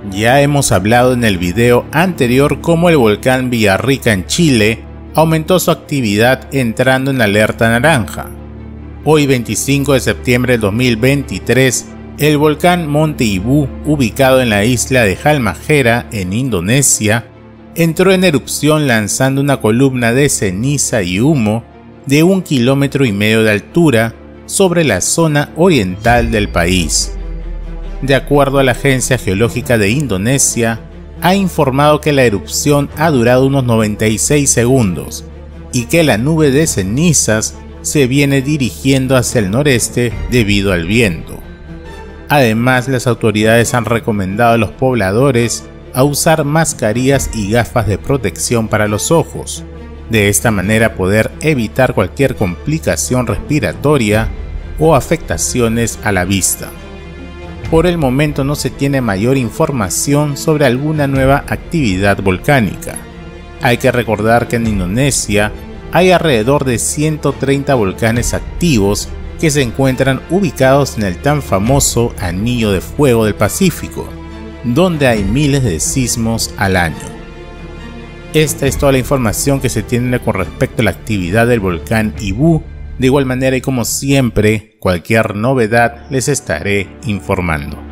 Ya hemos hablado en el video anterior cómo el volcán Villarrica en Chile aumentó su actividad entrando en alerta naranja. Hoy 25 de septiembre de 2023, el volcán Monte Ibu, ubicado en la isla de Halmahera en Indonesia, entró en erupción lanzando una columna de ceniza y humo de 1,5 kilómetros de altura sobre la zona oriental del país. De acuerdo a la Agencia Geológica de Indonesia, ha informado que la erupción ha durado unos 96 segundos y que la nube de cenizas se viene dirigiendo hacia el noreste debido al viento. Además, las autoridades han recomendado a los pobladores a usar mascarillas y gafas de protección para los ojos, de esta manera poder evitar cualquier complicación respiratoria o afectaciones a la vista. Por el momento no se tiene mayor información sobre alguna nueva actividad volcánica. Hay que recordar que en Indonesia hay alrededor de 130 volcanes activos que se encuentran ubicados en el tan famoso Anillo de Fuego del Pacífico, donde hay miles de sismos al año. Esta es toda la información que se tiene con respecto a la actividad del volcán Ibu. De igual manera y como siempre, cualquier novedad les estaré informando.